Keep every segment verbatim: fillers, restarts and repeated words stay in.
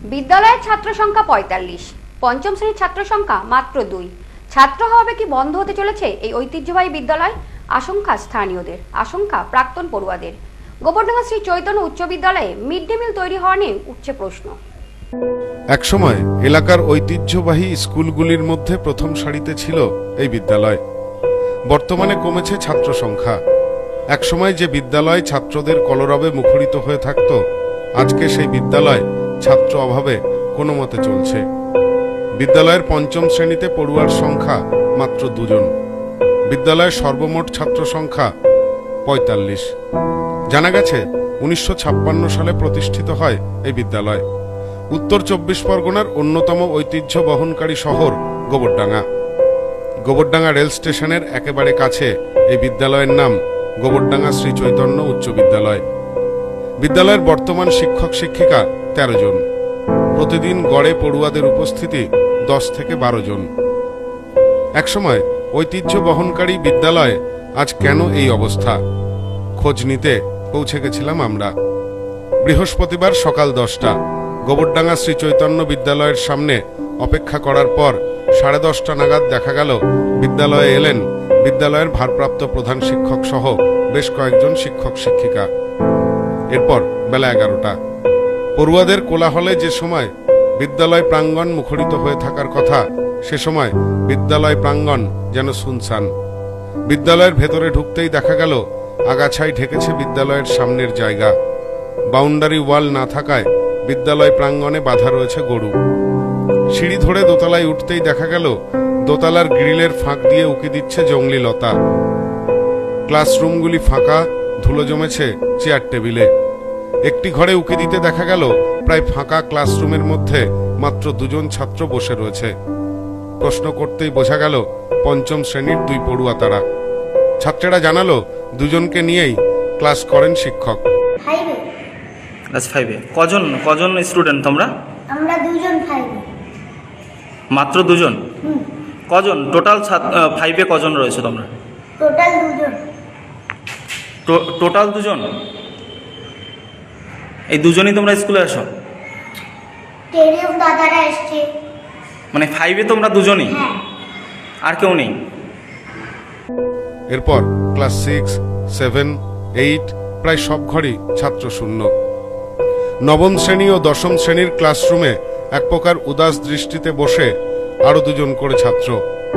বিদ্যালয়ের ছাত্র সংখ্যা পঁয়তাল্লিশ, পঞ্চম শ্রেণীর ছাত্র সংখ্যা মাত্র দুই। ছাত্র হবে কি বন্ধ হতে চলেছে এই ঐতিহ্যবাহী বিদ্যালয়? আশঙ্কা স্থানীয়দের, আশঙ্কা প্রাক্তন পড়ুয়াদের। গোবরডাঙ্গা শ্রী চৈতন্য উচ্চ বিদ্যালয়ে মিড ডে মিল তৈরি হওয়া নিয়ে উঠছে প্রশ্ন। একসময় এলাকার ঐতিহ্যবাহী স্কুলগুলির মধ্যে প্রথম সারিতে ছিল এই বিদ্যালয়। বর্তমানে কমেছে ছাত্র সংখ্যা। একসময় যে বিদ্যালয় ছাত্রদের কলরবে মুখরিত হয়ে থাকত, আজকে সেই বিদ্যালয় ছাত্র অভাবে কোনো মতে চলছে। বিদ্যালয়ের পঞ্চম শ্রেণীতে পড়ুয়ার সংখ্যা মাত্র দুজন। বিদ্যালয়ের সর্বমোট ছাত্র সংখ্যা পঁয়তাল্লিশ। জানা গেছে উনিশশো ছাপ্পান্ন সালে প্রতিষ্ঠিত হয় এই বিদ্যালয়। উত্তর চব্বিশ পরগনার অন্যতম ঐতিহ্য বহনকারী শহর গোবরডাঙ্গা। গোবরডাঙ্গা রেল স্টেশনের একেবারে কাছে এই বিদ্যালয়ের নাম গোবরডাঙ্গা শ্রী চৈতন্য উচ্চ বিদ্যালয়। বিদ্যালয়ের বর্তমান শিক্ষক শিক্ষিকা তেরো জন। প্রতিদিন গড়ে পড়ুয়াদের উপস্থিতি দশ থেকে বারো জন। একসময় ঐতিহ্য বহনকারী বিদ্যালয় আজ কেন এই অবস্থা? খোঁজ নিতে পৌঁছে গেছিলাম আমরা। বৃহস্পতিবার সকাল দশটা গোবরডাঙ্গা শ্রী চৈতন্য বিদ্যালয়ের সামনে অপেক্ষা করার পর সাড়ে দশটা নাগাদ দেখা গেল বিদ্যালয়ে এলেন বিদ্যালয়ের ভারপ্রাপ্ত প্রধান শিক্ষক সহ বেশ কয়েকজন শিক্ষক শিক্ষিকা। এরপর বেলা এগারোটা। পড়ুয়াদের কোলাহলে যে সময় বিদ্যালয় প্রাঙ্গণ মুখরিত হয়ে থাকার কথা, সে সময় বিদ্যালয় প্রাঙ্গণ যেন শুনশান। বিদ্যালয়ের ভেতরে ঢুকতেই দেখা গেল আগাছায় ঢেকেছে বিদ্যালয়ের সামনের জায়গা। বাউন্ডারি ওয়াল না থাকায় বিদ্যালয় প্রাঙ্গণে বাঁধা রয়েছে গরু। সিঁড়ি ধরে দোতলায় উঠতেই দেখা গেল দোতলার গ্রিলের ফাঁক দিয়ে উকি দিচ্ছে জংলি লতা। ক্লাসরুমগুলি ফাঁকা, ধুলো জমেছে চেয়ার টেবিলে। একটি ঘরে উকি দিতে দেখা গেল প্রায় ফাঁকা ক্লাসরুমের মধ্যে মাত্র দুজন ছাত্র বসে রয়েছে। প্রশ্ন করতেই বোঝা গেল পঞ্চম শ্রেণীর দুই পড়ুয়া তারা। ছাত্রেরা জানালো দুজনকে নিয়েই ক্লাস করেন শিক্ষক। ক্লাস ফাইভে কজন কজন স্টুডেন্ট তোমরা? আমরা দুজন ফাইভে। মাত্র দুজন? কজন টোটাল ফাইভে কজন রয়েছে তোমরা? টোটাল দুজন। টোটাল দুজন? এই দুজনই তোমরা স্কুলে আসো? টেরিও দাদারা আসছে। মানে ফাইভে তোমরা দুজনই? হ্যাঁ। আর কেউ নেই? এরপর ক্লাস সিক্স, সেভেন, এইট প্রায় সব ঘরই ছাত্র শূন্য। নবম শ্রেণী ও দশম শ্রেণীর ক্লাসরুমে এক প্রকার উদাস দৃষ্টিতে বসে আরো দুজন করে ছাত্র।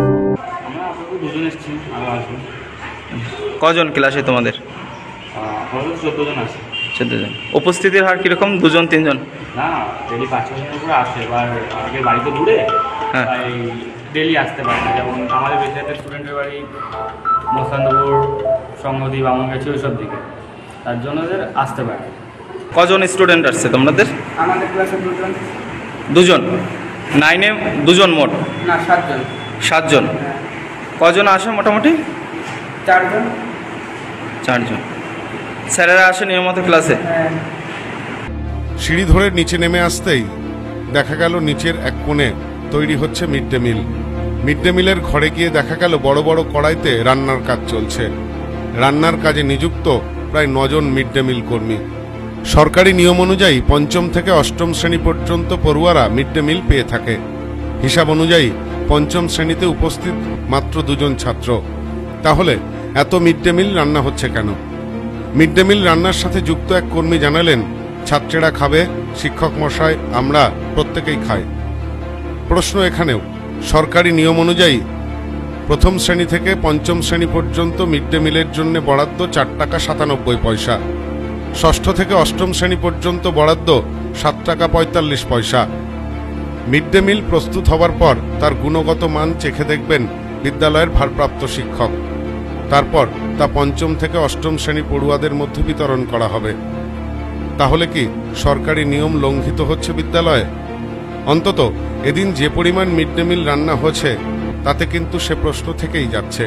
কজন ক্লাসে তোমাদের? চোদ্দ জন আছে। চোদ্দ জন। উপস্থিতির হার কিরকম? দুজন তিনজন? না, ডেলি পাঁচ জনের উপরে আসে। এবার আগে বাড়ি তো দূরে, তাই ডেলি আসতে পারে না। যেমন আমাদের বেশিরভাগ স্টুডেন্টের বাড়ি মোসান্দপুর, সংহতি, বামনগাছি ওইসব দিকে, তার জন্য ওদের আসতে পারে। কজন স্টুডেন্ট আসছে তোমাদের? আমাদের ক্লাসে দুজন। দুজন? নাইনে দুজন মোট? না, সাতজন। সাতজন। কজন আসে মোটামুটি? চারজন। চারজন। স্যারেরা আসে নিয়মিত ক্লাসে? সিঁড়ি ধরে নিচে নেমে আসতেই দেখা গেল নিচের এক কোণে তৈরি হচ্ছে mid day meal. Mid day মিলের ঘরে গিয়ে দেখা গেল বড় বড় কড়াইতে রান্নার কাজ চলছে। রান্নার কাজে নিযুক্ত প্রায় নজন মিড ডে মিল কর্মী। সরকারি নিয়ম অনুযায়ী পঞ্চম থেকে অষ্টম শ্রেণী পর্যন্ত পড়ুয়ারা মিড ডে মিল পেয়ে থাকে। হিসাব অনুযায়ী পঞ্চম শ্রেণীতে উপস্থিত মাত্র দুজন ছাত্র। তাহলে এত মিড ডে মিল রান্না হচ্ছে কেন? মিড ডে মিল রান্নার সাথে যুক্ত এক কর্মী জানালেন, ছাত্রেরা খাবে, শিক্ষক মশাই আমরা প্রত্যেকেই খাই। প্রশ্ন এখানেও, সরকারি নিয়ম অনুযায়ী প্রথম শ্রেণী থেকে পঞ্চম শ্রেণী পর্যন্ত মিড ডে মিলের জন্য বরাদ্দ চার টাকা সাতানব্বই পয়সা। ষষ্ঠ থেকে অষ্টম শ্রেণী পর্যন্ত বরাদ্দ সাত টাকা পঁয়তাল্লিশ পয়সা। মিড ডে মিল প্রস্তুত হবার পর তার গুণগত মান চেখে দেখবেন বিদ্যালয়ের ভারপ্রাপ্ত শিক্ষক। তারপর তা পঞ্চম থেকে অষ্টম শ্রেণী পড়ুয়াদের মধ্যে বিতরণ করা হবে। তাহলে কি সরকারি নিয়ম লঙ্ঘিত হচ্ছে বিদ্যালয়ে? অন্তত এদিন যে পরিমাণ মিড ডে মিল রান্না হচ্ছে তাতে কিন্তু সে প্রশ্ন থেকেই যাচ্ছে।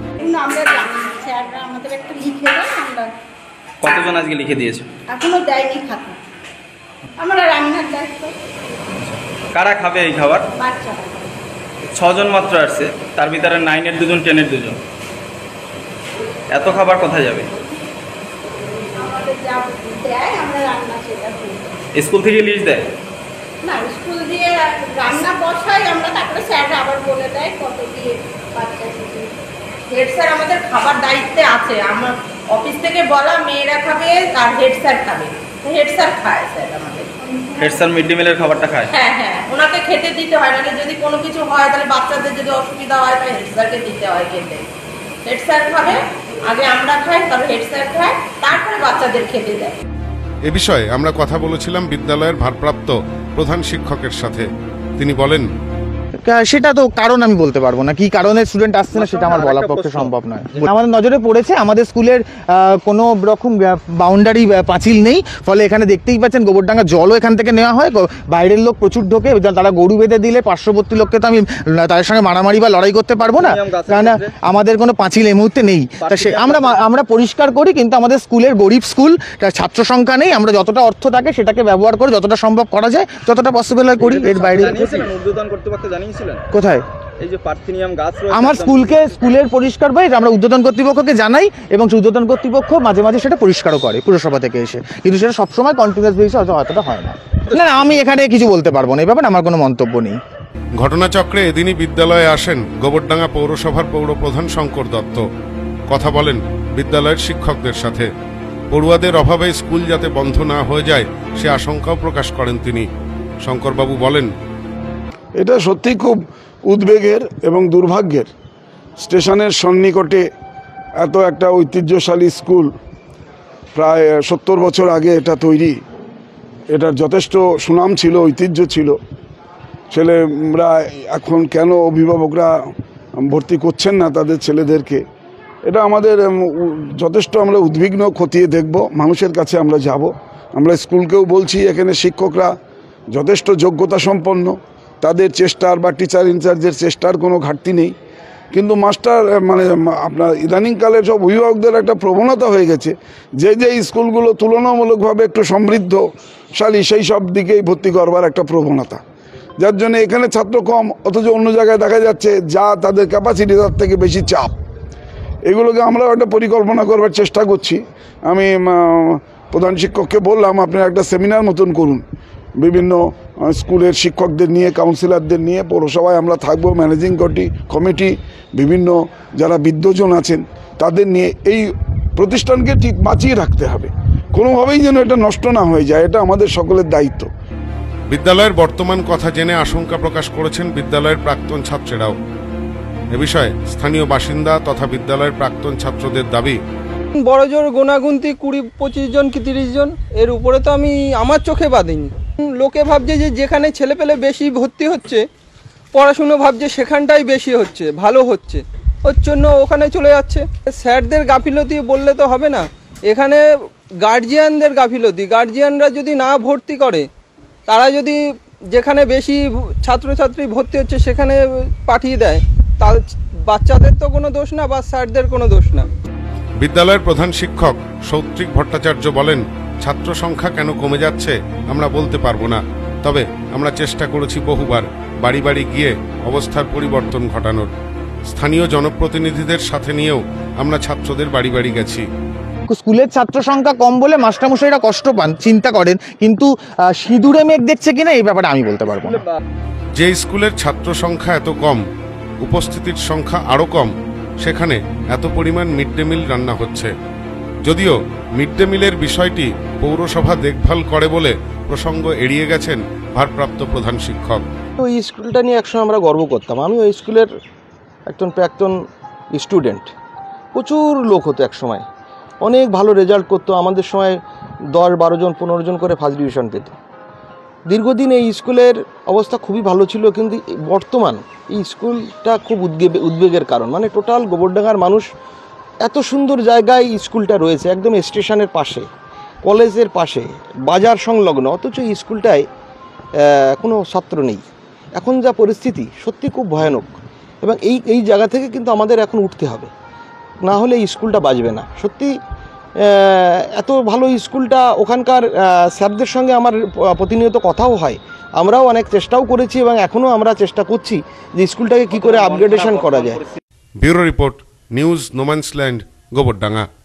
কতজন আজকে লিখে দিয়েছে? এখনো দেয়নি খাতা। আমরা রান্নার দায়িত্ব। কারা খাবে এই খাবার? বাচ্চারা। ছজন মাত্র আসছে, তার ভিতরে নাইনের দুজন, টেনের দুজন। এত খাবার কোথায় যাবে? আমাদের যা দেয় আমরা রান্না সেটা করি। স্কুল থেকে লিস্ট দেয়? না স্কুল দিয়ে রান্না বসাই আমরা, তারপরে স্যার আবার বলে দেয় কত দিয়ে বাচ্চা শিখে। হেড স্যার আমাদের খাবার দায়িত্বে আছে, আমার অফিস থেকে বলা মেয়েরা খাবে আর হেড স্যার খাবে, হেড স্যার খায় স্যার আমাদের। হেড স্যার মিড ডে মিলের খাবারটা খায়? হ্যাঁ হ্যাঁ, ওনাকে খেতে দিতে হয়, নাহলে যদি কোনো কিছু হয় তাহলে বাচ্চাদের যদি অসুবিধা হয় তাহলে হেড স্যারকে দিতে হয় খেতে। হেড স্যার খাবে, আগে আমরা খাই, তারপরে হেড স্যার খায়, তারপরে বাচ্চাদের খেতে দেয়। এ বিষয়ে আমরা কথা বলেছিলাম বিদ্যালয়ের ভারপ্রাপ্ত প্রধান শিক্ষকের সাথে। তিনি বলেন, সেটা তো কারণ আমি বলতে পারবো না, কি কারণে স্টুডেন্ট আসছে না সেটা আমার বলার পক্ষে সম্ভব নয়। আমাদের নজরে পড়েছে আমাদের স্কুলের কোনো রকম বাউন্ডারি পাঁচিল নেই, ফলে এখানে দেখতেই পাচ্ছেন গোবরডাঙ্গা জলও এখান থেকে নেওয়া হয়, বাইরের লোক প্রচুর ঢোকে, তারা গরু বেঁধে দিলে পার্শ্ববর্তী লোককে তো আমি তাদের সঙ্গে মারামারি বা লড়াই করতে পারবো না, কারণ আমাদের কোনো পাঁচিল এই মুহূর্তে নেই। তা সে আমরা আমরা পরিষ্কার করি, কিন্তু আমাদের স্কুলের গরিব স্কুল, ছাত্র সংখ্যা নেই, আমরা যতটা অর্থ থাকে সেটাকে ব্যবহার করে যতটা সম্ভব করা যায়, যতটা পসিবল হয় করি। এর বাইরে কোথায় এই যে পার্থেনিয়াম গাছ রয়েছে, আমার স্কুলকে স্কুলের পরিষ্কার ভাই আমরা উদ্বোধন কর্তৃপক্ষকে জানাই, এবং উদ্বোধন কর্তৃপক্ষ মাঝে মাঝে সেটা পরিষ্কারও করে পুরসভা থেকে এসে, কিন্তু সেটা সবসময় কন্টিনিউয়াস বেসিসে হয়তো হয়তোটা হয় না। না আমি এখানে কিছু বলতে পারবো না, এই ব্যাপারে আমার কোনো মন্তব্য নেই। ঘটনাচক্রে এদিনই বিদ্যালয়ে আসেন গোবরডাঙ্গা পৌরসভার পৌর প্রধান শঙ্কর দত্ত। কথা বলেন বিদ্যালয়ের শিক্ষকদের সাথে। পড়ুয়াদের অভাবে স্কুল যাতে বন্ধ না হয়ে যায় সে আশঙ্কাও প্রকাশ করেন তিনি। শঙ্করবাবু বলেন, এটা সত্যি খুব উদ্বেগের এবং দুর্ভাগ্যের। স্টেশনের সন্নিকটে এত একটা ঐতিহ্যশালী স্কুল, প্রায় সত্তর বছর আগে এটা তৈরি, এটার যথেষ্ট সুনাম ছিল, ঐতিহ্য ছিল। ছেলেরা এখন কেন অভিভাবকরা ভর্তি করছেন না তাদের ছেলেদেরকে, এটা আমাদের যথেষ্ট আমরা উদ্বিগ্ন, খতিয়ে দেখব, মানুষের কাছে আমরা যাব। আমরা স্কুলকেও বলছি এখানে শিক্ষকরা যথেষ্ট যোগ্যতা সম্পন্ন, তাদের চেষ্টার বা টিচার ইনচার্জের চেষ্টার কোনো ঘাটতি নেই, কিন্তু মাস্টার মানে আপনার ইদানিংকালের সব অভিভাবকদের একটা প্রবণতা হয়ে গেছে যে যে স্কুলগুলো তুলনামূলকভাবে একটু সমৃদ্ধশালী সেই সব দিকেই ভর্তি করবার একটা প্রবণতা, যার জন্য এখানে ছাত্র কম, অথচ অন্য জায়গায় দেখা যাচ্ছে যা তাদের ক্যাপাসিটি তার থেকে বেশি চাপ। এগুলোকে আমরাও একটা পরিকল্পনা করবার চেষ্টা করছি। আমি প্রধান শিক্ষককে বললাম আপনারা একটা সেমিনার মতন করুন, বিভিন্ন স্কুলের শিক্ষকদের নিয়ে, কাউন্সিলরদের নিয়ে পৌরসভায় আমরা থাকবো, ম্যানেজিং কমিটি, বিভিন্ন যারা বিদ্বজন আছেন তাদের নিয়ে এই প্রতিষ্ঠানকে ঠিক বাঁচিয়ে রাখতে হবে, কোনোভাবেই যেন এটা নষ্ট না হয়ে যায়, এটা আমাদের সকলের দায়িত্ব। বিদ্যালয়ের বর্তমান কথা জেনে আশঙ্কা প্রকাশ করেছেন বিদ্যালয়ের প্রাক্তন ছাত্রেরাও। এ বিষয়ে স্থানীয় বাসিন্দা তথা বিদ্যালয়ের প্রাক্তন ছাত্রদের দাবি, বড় জোর গোনাগুনতি কুড়ি পঁচিশ জন কি তিরিশ জন, এর উপরে তো আমি আমার চোখে বাঁধিনি। লোকে ভাবছে যে যেখানে ছেলেপেলে বেশি ভর্তি হচ্ছে, পড়াশুনো ভাবছে সেখানটাই বেশি হচ্ছে, ভালো হচ্ছে, ওর জন্য ওখানে চলে যাচ্ছে। স্যারদের গাফিলতি বললে তো হবে না, এখানে গার্জিয়ানদের গাফিলতি। গার্জিয়ানরা যদি না ভর্তি করে, তারা যদি যেখানে বেশি ছাত্রছাত্রী ভর্তি হচ্ছে সেখানে পাঠিয়ে দেয়, তার বাচ্চাদের তো কোনো দোষ না বা স্যারদের কোনো দোষ না। বিদ্যালয়ের প্রধান শিক্ষক সৌত্রিক ভট্টাচার্য বলেন, ছাত্র সংখ্যা কেন কমে যাচ্ছে আমরা বলতে পারবো না, তবে আমরা চেষ্টা করেছি বহুবার বাড়ি বাড়ি গিয়ে অবস্থার পরিবর্তন ঘটানোর। স্থানীয় জনপ্রতিনিধিদের সাথে নিয়েও আমরা ছাত্রদের বাড়ি বাড়ি গেছি। স্কুলের ছাত্র সংখ্যা কম বলে মাস্টারমশাইরা কষ্ট পান, চিন্তা করেন, কিন্তু সিঁদুরে মেঘ দেখছে কিনা এই ব্যাপারে আমি বলতে পারবো না। যে স্কুলের ছাত্র সংখ্যা এত কম, উপস্থিতির সংখ্যা আরও কম, সেখানে এত পরিমাণ মিড ডে মিল রান্না হচ্ছে। যদিও মিড ডে মিলের বিষয়টি পৌরসভা দেখভাল করে বলে প্রসঙ্গ এড়িয়ে গেছেন ভারপ্রাপ্ত প্রধান শিক্ষক। ওই স্কুলটা নিয়ে একসময় আমরা গর্ব করতাম। আমি ওই স্কুলের একজন প্রাক্তন স্টুডেন্ট, প্রচুর লোক হতো একসময়, অনেক ভালো রেজাল্ট করতো, আমাদের সময় দশ বারো জন পনেরো জন করে ফার্স্ট ডিভিশন পেত। দীর্ঘদিন এই স্কুলের অবস্থা খুবই ভালো ছিল, কিন্তু বর্তমান এই স্কুলটা খুব উদ্বেগ উদ্বেগের কারণ। মানে টোটাল গোবরডাঙ্গার মানুষ, এত সুন্দর জায়গায় স্কুলটা রয়েছে, একদম স্টেশনের পাশে, কলেজের পাশে, বাজার সংলগ্ন, অথচ এই স্কুলটায় কোনো ছাত্র নেই। এখন যা পরিস্থিতি সত্যি খুব ভয়ানক, এবং এই এই জায়গা থেকে কিন্তু আমাদের এখন উঠতে হবে, না হলে এই স্কুলটা বাঁচবে না। সত্যি এত ভালো স্কুলটা, ওখানকার স্যারদের সঙ্গে আমার প্রতিনিয়ত কথাও হয়, আমরাও অনেক চেষ্টাও করেছি এবং এখনও আমরা চেষ্টা করছি যে স্কুলটাকে কী করে আপগ্রেডেশন করা যায়। Bureau report, news no man's land, Gobardanga.